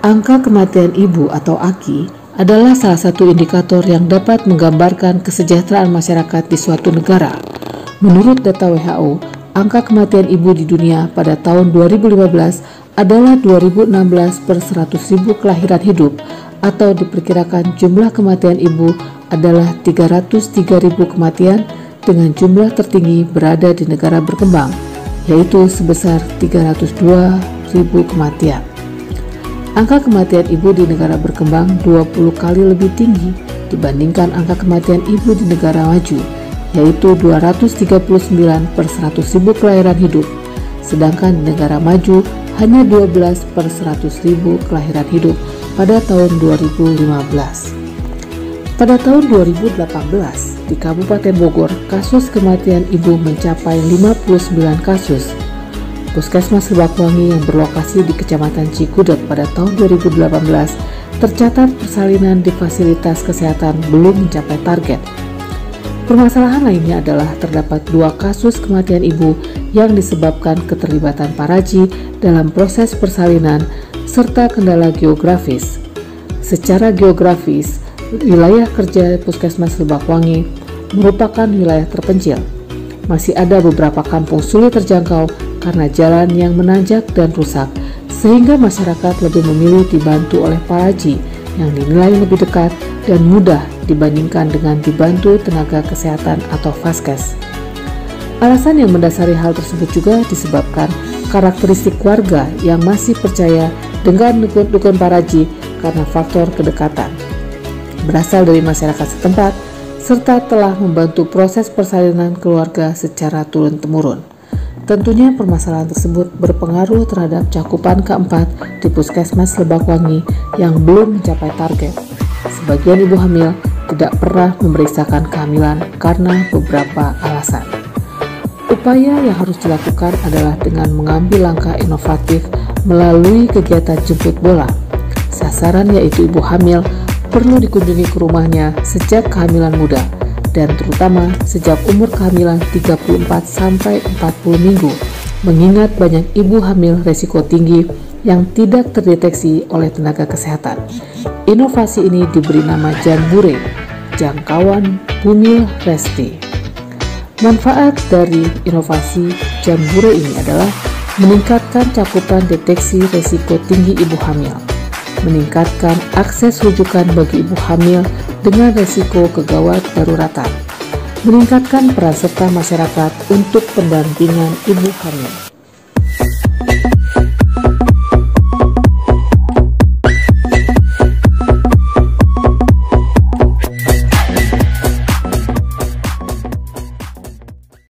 Angka kematian ibu atau AKI adalah salah satu indikator yang dapat menggambarkan kesejahteraan masyarakat di suatu negara. Menurut data WHO, angka kematian ibu di dunia pada tahun 2015 adalah 2016 per 100.000 kelahiran hidup, atau diperkirakan jumlah kematian ibu adalah 303.000 kematian, dengan jumlah tertinggi berada di negara berkembang, yaitu sebesar 302.000 kematian. Angka kematian ibu di negara berkembang 20 kali lebih tinggi dibandingkan angka kematian ibu di negara maju, yaitu 239 per 100.000 kelahiran hidup, sedangkan di negara maju hanya 12 per 100.000 kelahiran hidup pada tahun 2015. Pada tahun 2018, di Kabupaten Bogor, kasus kematian ibu mencapai 59 kasus. Puskesmas Lebakwangi yang berlokasi di Kecamatan Cikudek pada tahun 2018 tercatat persalinan di fasilitas kesehatan belum mencapai target. Permasalahan lainnya adalah terdapat 2 kasus kematian ibu yang disebabkan keterlibatan paraji dalam proses persalinan serta kendala geografis. Secara geografis, wilayah kerja Puskesmas Lebakwangi merupakan wilayah terpencil. Masih ada beberapa kampung sulit terjangkau karena jalan yang menanjak dan rusak, sehingga masyarakat lebih memilih dibantu oleh paraji yang dinilai lebih dekat dan mudah dibandingkan dengan dibantu tenaga kesehatan atau vaskes. Alasan yang mendasari hal tersebut juga disebabkan karakteristik warga yang masih percaya dengan dukun paraji karena faktor kedekatan berasal dari masyarakat setempat serta telah membantu proses persalinan keluarga secara turun-temurun. Tentunya permasalahan tersebut berpengaruh terhadap cakupan keempat di Puskesmas Lebakwangi yang belum mencapai target. Sebagian ibu hamil tidak pernah memeriksakan kehamilan karena beberapa alasan. Upaya yang harus dilakukan adalah dengan mengambil langkah inovatif melalui kegiatan jemput bola. Sasaran yaitu ibu hamil perlu dikunjungi ke rumahnya sejak kehamilan muda, dan terutama sejak umur kehamilan 34 sampai 40 minggu, mengingat banyak ibu hamil resiko tinggi yang tidak terdeteksi oleh tenaga kesehatan. Inovasi ini diberi nama Janbure, Jangkauan Bumil Resti. Manfaat dari inovasi Janbure ini adalah meningkatkan cakupan deteksi resiko tinggi ibu hamil, meningkatkan akses rujukan bagi ibu hamil dengan resiko kegawat daruratan, meningkatkan peran serta masyarakat untuk pendampingan ibu hamil.